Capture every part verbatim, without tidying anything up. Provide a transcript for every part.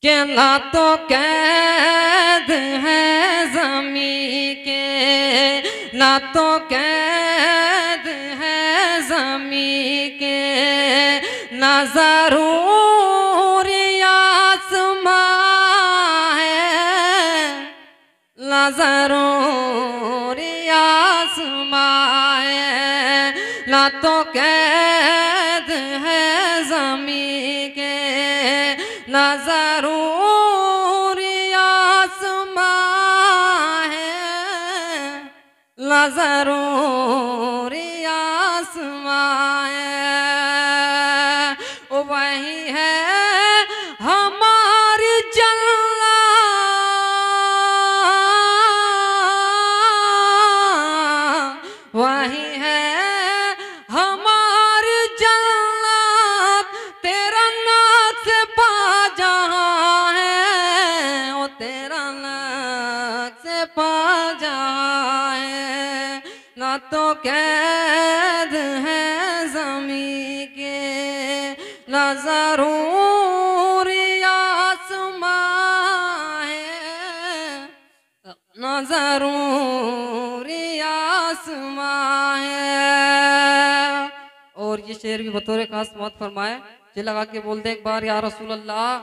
के ना तो कैद है ज़मीं के, ना तो कैद है ज़मीं के, ना ज़रूरी आसमां है, ना ज़रूरी आसमां है, ना तो कैद है ज़मीं के, ना ज़रूरी आसमां है, ना ज़रूरी आसमां है। ओ वही है हमारी जन्नत, वही है हमारी जन्नत, तेरा नाज़ पा जहाँ है, ओ तेरा नाज़ पा जहाँ है, ना तो कैद है ज़मीं के, ना ज़रूरी आसमां है, ना ज़रूरी आसमां है। और ये शेर भी बतौर खास मौत फरमाए, ये लगा के बोल दे एक बार या रसूल अल्लाह,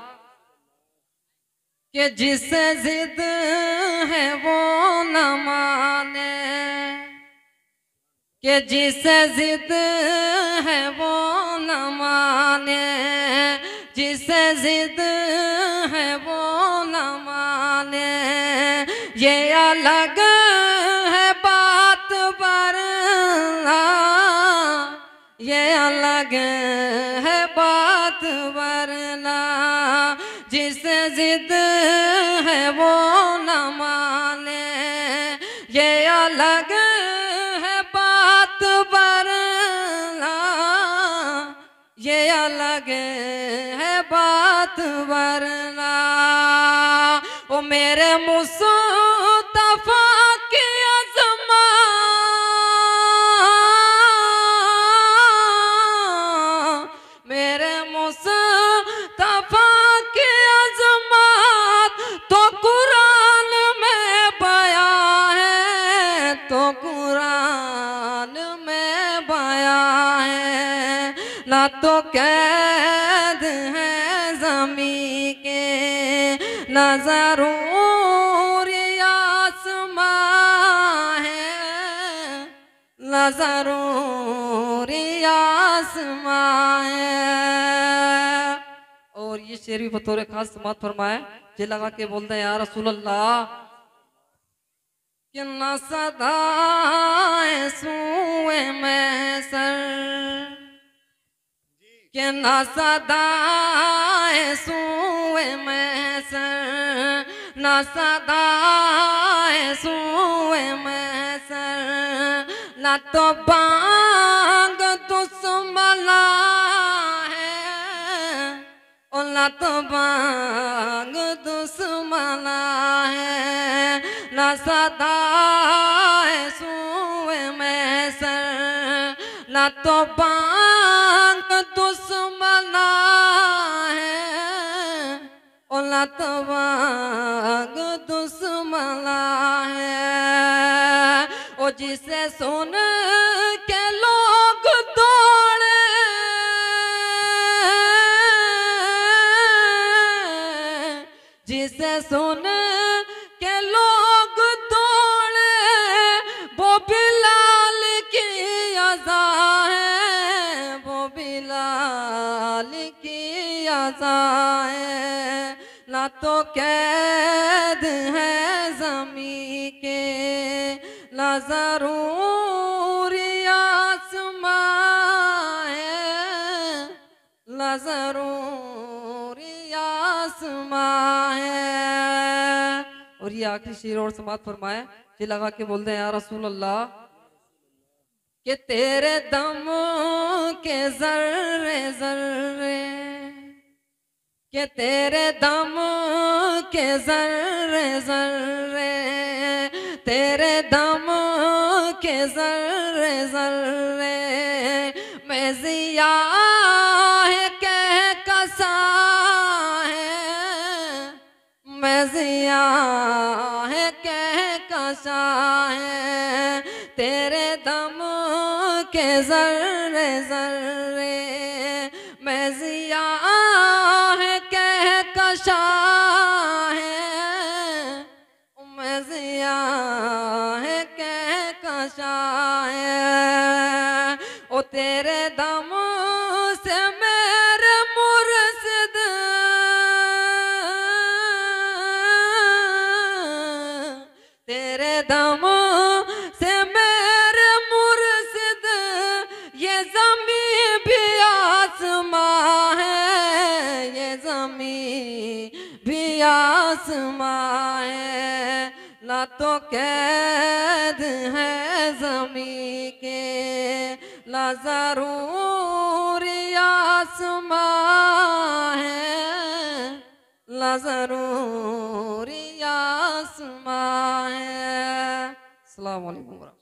कि जिससे जिद है वो न माने, कि जिससे जिद है वो न माने, जिससे जिद है वो न माने, ये अलग है बात वरना, ये अलग है बात वरना, जिससे जिद है वो न माने, ये अलग है बात वरना, ये अलग है बात वरना। ओ मेरे मुस्तफा की अज़मत, मेरे मुस्तफा की अज़मत तो कुरान में बयां है, तो कुरान में बयां है, ना तो कैद है ज़मीं के, ना ज़रूरी आसमां है, ना ज़रूरी आसमां है। और ये शेर भी बतौर खास समात फरमाए, ये लगा के बोलते हैं या रसूल अल्लाह, कि ना सदाए सूए महशर, कि ना सदाए सूए महशर, ना सदाए सूए महशर, ना तो बांग दुश्मना है, और ना तो बांग दुश्मना है, ना सदाए सूए महशर, ना तो बांग दुश्मना है, और ना तो बांग दुश्मना है। ओ जिसे सुन के लोग दौड़े, जिसे सुन के लोग दौड़े, वो बिलाल की अज़ा है, वो बिलाल की अज़ा है, ना तो कैद है ज़मीं के, ना ज़रूरी आसमां है, ना ज़रूरी आसमां है। और ये आखिरी शेर और समात फरमाए, ये लगा के बोलते हैं या रसूल अल्लाह, कि तेरे दम के जर्रे जर्रे, कि तेरे दम के जर्रे जर्रे, तेरे दम के जर्रे जर्रे में जिया है कह कसा है, मैं जिया है कहकशा है तेरे दम के जर्रे जर्रे, मैं जिया है कहकशा है, मैं जिया है कहकशा है। ओ तेरे दम से मेरे मुर्शिद तेरे दम से मेरे मुर्शिद ये ज़मीं भी आसमां है, ये ज़मीं भी आसमां है। ना तो कैद है ज़मीं के ना ज़रूरी आसमां है, ना ज़रूरी आसमां है। अस्सलाम वालेकुम।